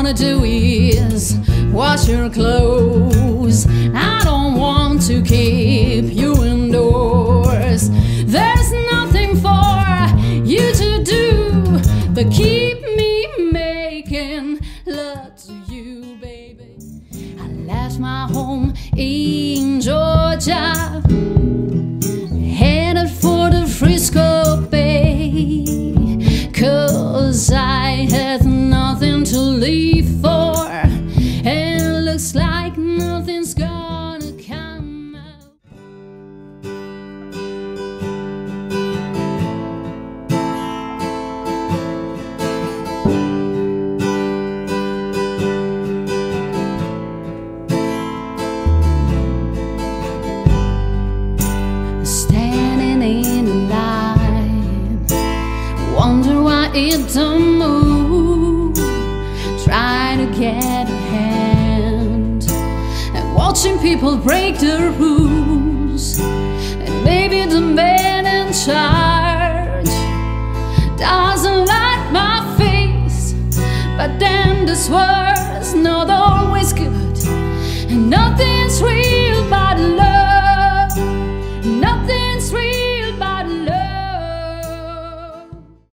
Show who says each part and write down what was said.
Speaker 1: wanna do is wash your clothes. I don't want to keep you indoors. There's nothing for you to do but keep me making love to you, baby. I left my home in Georgia, headed for the Frisco Bay, 'cause I had nothing to live for, and it looks like nothing's gonna come out. Standing in the line, wonder why it don't move, try to get a hand, and watching people break the rules. And maybe the man in charge doesn't like my face, but then this world's not always good, and nothing's real.